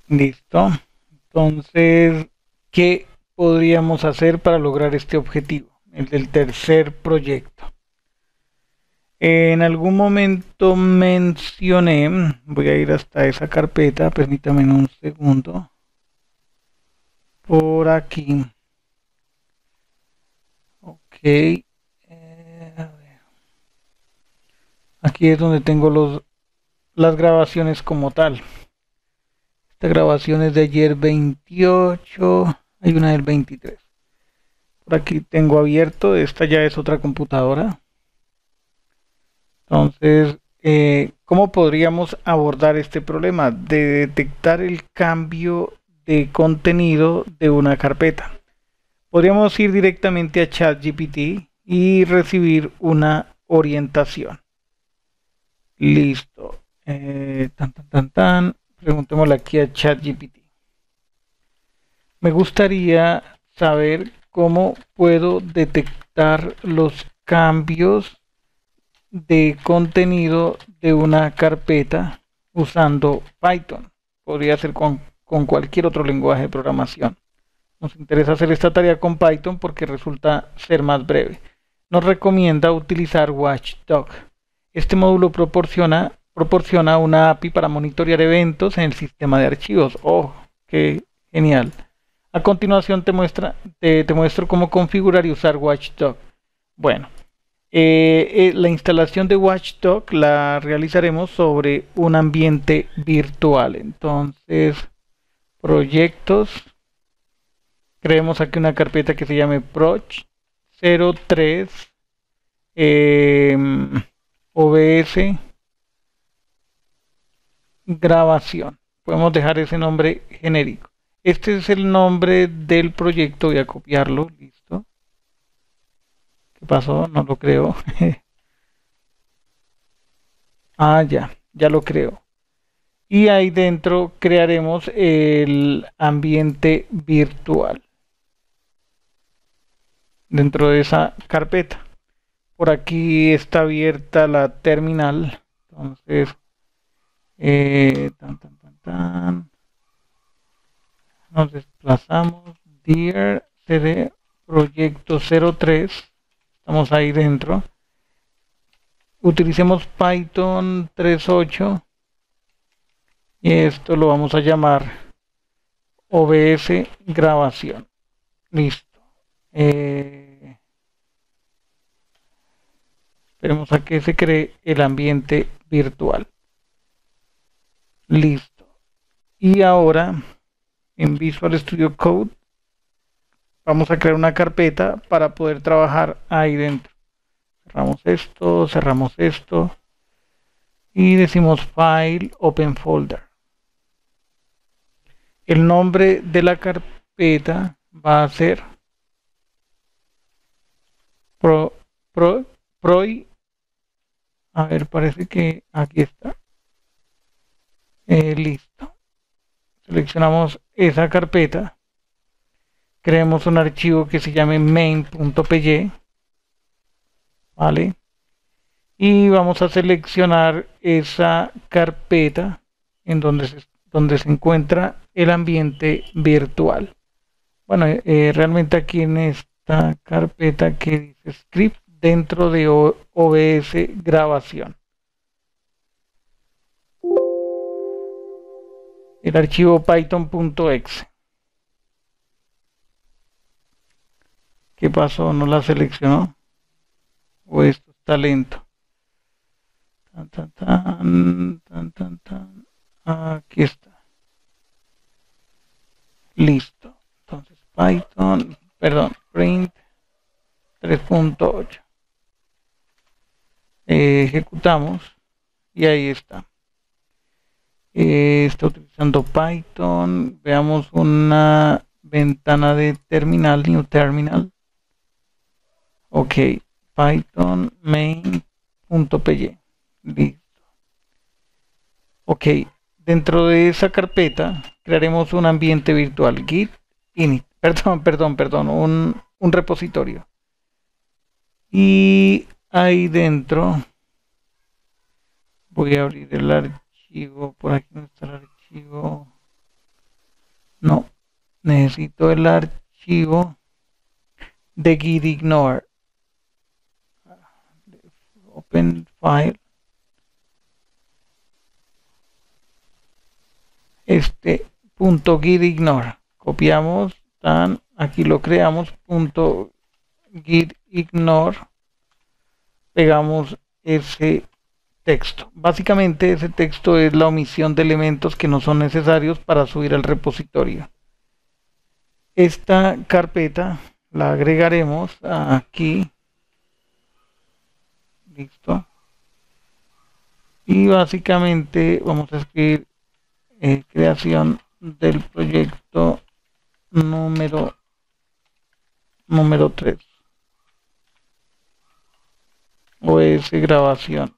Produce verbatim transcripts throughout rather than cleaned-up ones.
Listo. Entonces, ¿qué podríamos hacer para lograr este objetivo? El del tercer proyecto. En algún momento mencioné, voy a ir hasta esa carpeta, permítame un segundo, por aquí. Ok. Eh, a ver. Aquí es donde tengo los, las grabaciones como tal. Esta grabación es de ayer veintiocho, hay una del veintitrés. Por aquí tengo abierto, esta ya es otra computadora. Entonces, eh, ¿cómo podríamos abordar este problema de detectar el cambio de contenido de una carpeta? Podríamos ir directamente a ChatGPT y recibir una orientación. Listo. Eh, tan, tan, tan, tan. Preguntémosle aquí a ChatGPT. Me gustaría saber cómo puedo detectar los cambios de contenido de una carpeta usando Python. Podría ser con, con cualquier otro lenguaje de programación. Nos interesa hacer esta tarea con Python porque resulta ser más breve. Nos recomienda utilizar Watchdog. Este módulo proporciona, proporciona una A P I para monitorear eventos en el sistema de archivos. ¡Oh, qué genial! A continuación te, muestra, te, te muestro cómo configurar y usar Watchdog. Bueno, eh, eh, la instalación de Watchdog la realizaremos sobre un ambiente virtual. Entonces, proyectos. Creemos aquí una carpeta que se llame Proch cero tres eh, O B S grabación. Podemos dejar ese nombre genérico. Este es el nombre del proyecto. Voy a copiarlo. Listo. ¿Qué pasó? No lo creo. Ah, ya. Ya lo creo. Y ahí dentro crearemos el ambiente virtual. Dentro de esa carpeta. Por aquí está abierta la terminal. Entonces, eh, tan, tan, tan, tan. Nos desplazamos. Dear cd proyecto cero tres. Estamos ahí dentro. Utilicemos Python tres punto ocho. Y esto lo vamos a llamar O B S grabación. Listo. Eh, esperemos a que se cree el ambiente virtual. Listo. Y ahora en Visual Studio Code vamos a crear una carpeta para poder trabajar ahí dentro. Cerramos esto, cerramos esto y decimos File, Open Folder. El nombre de la carpeta va a ser Pro, Pro, Proi. A ver, parece que aquí está. Eh, listo. Seleccionamos esa carpeta. Creemos un archivo que se llame main.py. ¿Vale? Y vamos a seleccionar esa carpeta en donde se, donde se encuentra el ambiente virtual. Bueno, eh, realmente aquí en esta carpeta que dice script dentro de O B S grabación. El archivo python.exe. ¿Qué pasó? ¿No la seleccionó? ¿O esto está lento? Tan, tan, tan, tan, tan, tan. Aquí está. Listo. Entonces Python, perdón, print tres punto ocho. Eh, ejecutamos y ahí está. Eh, está utilizando Python. Veamos una ventana de terminal, new terminal. Ok, Python main.py. Listo. Ok, dentro de esa carpeta crearemos un ambiente virtual, git init, perdón, perdón, perdón, un, un repositorio. Y ahí dentro voy a abrir el archivo, por aquí no está el archivo. No, necesito el archivo de git ignore. Open file. Este punto git ignore. Copiamos, tan, aquí lo creamos, punto git ignore. Pegamos ese texto. Básicamente ese texto es la omisión de elementos que no son necesarios para subir al repositorio. Esta carpeta la agregaremos aquí. Listo. Y básicamente vamos a escribir eh, creación del proyecto número número tres. O es grabación.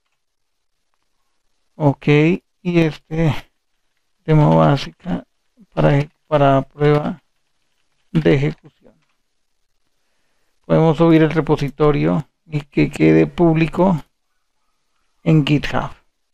Ok. Y este demo básica para, para prueba de ejecución. Podemos subir el repositorio y que quede público en GitHub.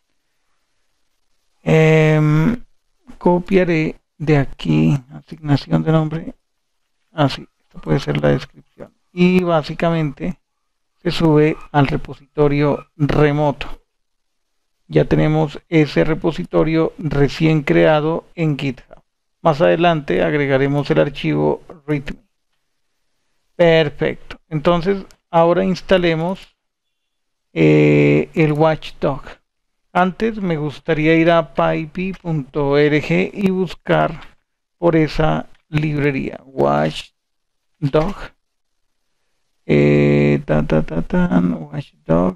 Eh, copiaré de aquí asignación de nombre. Así, esto puede ser la descripción. Y básicamente se sube al repositorio remoto. Ya tenemos ese repositorio recién creado en GitHub. Más adelante agregaremos el archivo readme. Perfecto. Entonces ahora instalemos eh, el Watchdog. Antes me gustaría ir a pypy punto org y buscar por esa librería Watchdog. Eh, ta, ta, ta, ta, Watchdog.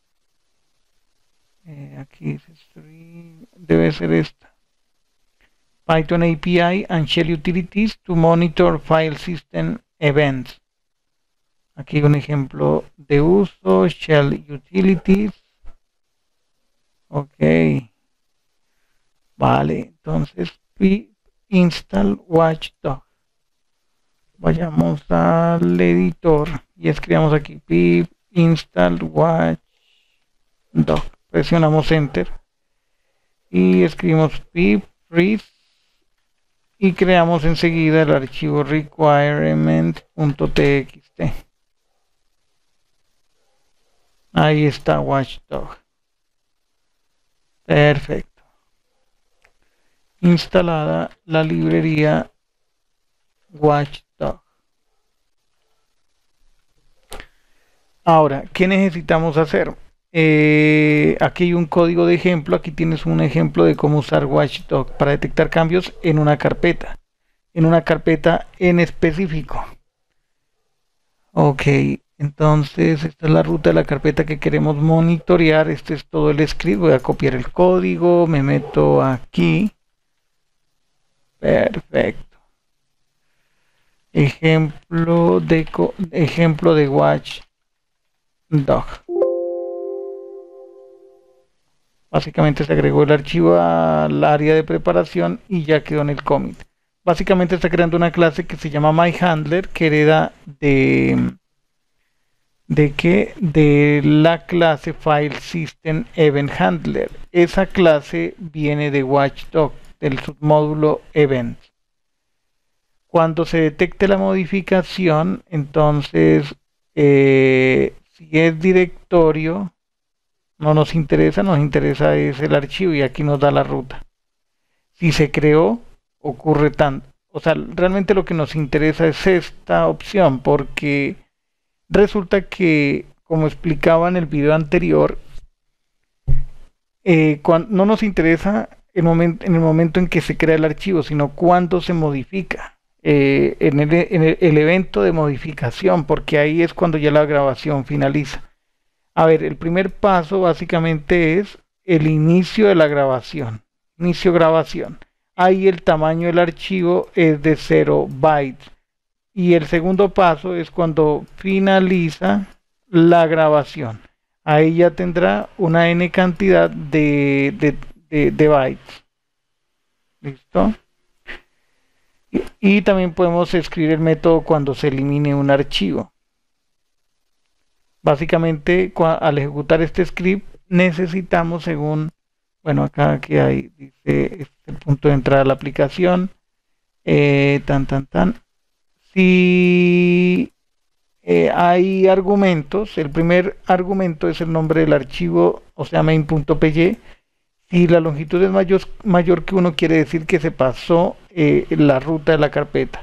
Eh, aquí debe ser esta. Python A P I and Shell Utilities to monitor file system events. Aquí un ejemplo de uso, Shell Utilities. Ok. Vale, entonces pip install Watchdog. Vayamos al editor y escribamos aquí pip install Watchdog. Presionamos enter y escribimos pip read y creamos enseguida el archivo requirement punto t x t. Ahí está Watchdog. Perfecto. Instalada la librería Watchdog. Ahora, ¿qué necesitamos hacer? Eh, aquí hay un código de ejemplo. Aquí tienes un ejemplo de cómo usar Watchdog para detectar cambios en una carpeta. En una carpeta en específico. Ok. Entonces, esta es la ruta de la carpeta que queremos monitorear. Este es todo el script. Voy a copiar el código. Me meto aquí. Perfecto. Ejemplo de, ejemplo de Watchdog. Básicamente se agregó el archivo al área de preparación y ya quedó en el commit. Básicamente está creando una clase que se llama MyHandler, que hereda de... ¿De qué? De la clase File System Event Handler. Esa clase viene de Watchdog, del submódulo Event. Cuando se detecte la modificación, entonces, eh, si es directorio, no nos interesa, nos interesa es el archivo y aquí nos da la ruta. Si se creó, ocurre tanto. O sea, realmente lo que nos interesa es esta opción porque resulta que, como explicaba en el video anterior, eh, cuando, no nos interesa el momento, en el momento en que se crea el archivo, sino cuando se modifica, eh, en, el, en el, el evento de modificación, porque ahí es cuando ya la grabación finaliza. A ver, el primer paso básicamente es el inicio de la grabación. Inicio grabación. Ahí el tamaño del archivo es de cero bytes. Y el segundo paso es cuando finaliza la grabación. Ahí ya tendrá una n cantidad de, de, de, de bytes. ¿Listo? Y, y también podemos escribir el método cuando se elimine un archivo. Básicamente, al ejecutar este script, necesitamos según, bueno, acá que hay, dice, este punto de entrada a la aplicación, eh, tan, tan, tan. Si eh, hay argumentos, el primer argumento es el nombre del archivo, o sea, main.py. Si la longitud es mayor, mayor que uno, quiere decir que se pasó eh, la ruta de la carpeta.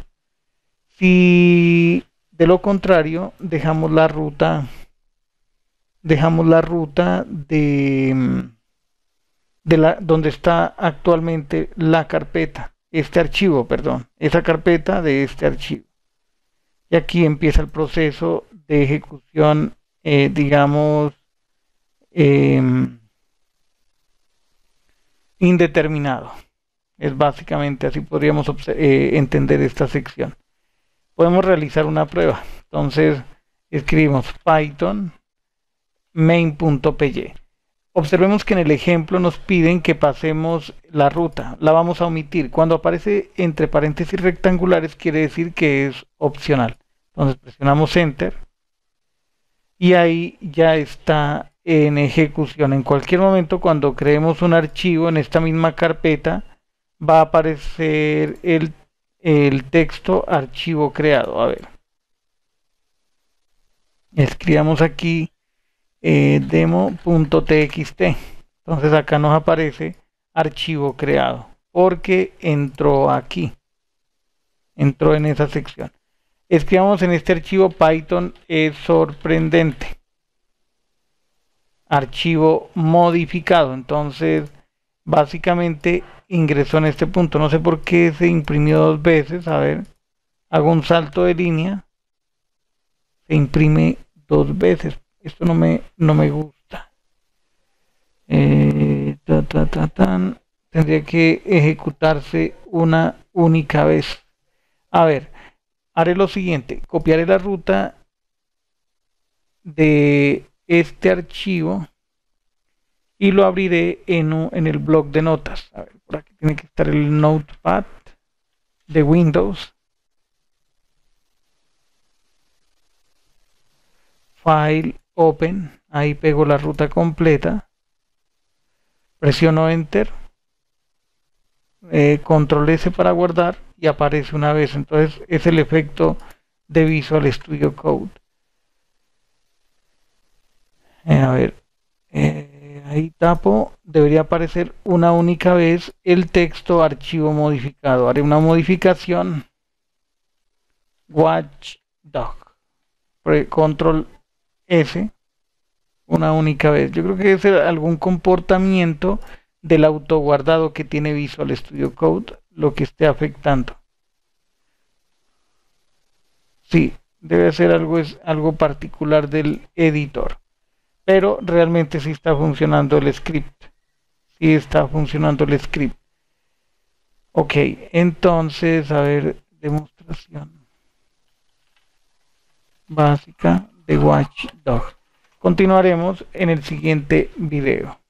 Si de lo contrario, dejamos la ruta, dejamos la ruta de, de la, donde está actualmente la carpeta, este archivo, perdón, esa carpeta de este archivo. Y aquí empieza el proceso de ejecución, eh, digamos, eh, indeterminado. Es básicamente así podríamos eh, entender esta sección. Podemos realizar una prueba. Entonces escribimos Python main.py. Observemos que en el ejemplo nos piden que pasemos la ruta. La vamos a omitir. Cuando aparece entre paréntesis rectangulares quiere decir que es opcional. Entonces presionamos Enter y ahí ya está en ejecución. En cualquier momento, cuando creemos un archivo en esta misma carpeta, va a aparecer el, el texto archivo creado. A ver, escribamos aquí eh, demo.txt. Entonces acá nos aparece archivo creado porque entró aquí, entró en esa sección. Escribamos en este archivo Python es sorprendente, archivo modificado. Entonces básicamente ingresó en este punto. No sé por qué se imprimió dos veces. A ver, hago un salto de línea, se imprime dos veces. Esto no me, no me gusta. Eh, ta, ta, ta, tan. Tendría que ejecutarse una única vez. A ver, haré lo siguiente, copiaré la ruta de este archivo y lo abriré en, un, en el bloc de notas. A ver, por aquí tiene que estar el Notepad de Windows. File, Open, ahí pego la ruta completa. Presiono Enter. Eh, Control S para guardar y aparece una vez. Entonces es el efecto de Visual Studio Code. Eh, a ver, eh, ahí tapo, debería aparecer una única vez el texto archivo modificado. Haré una modificación, Watchdog, Control S, una única vez. Yo creo que es algún comportamiento del autoguardado que tiene Visual Studio Code lo que esté afectando. Sí, debe ser algo, es algo particular del editor. Pero realmente sí está funcionando el script. Sí está funcionando el script. Ok, entonces, a ver, demostración básica de Watchdog. Continuaremos en el siguiente video.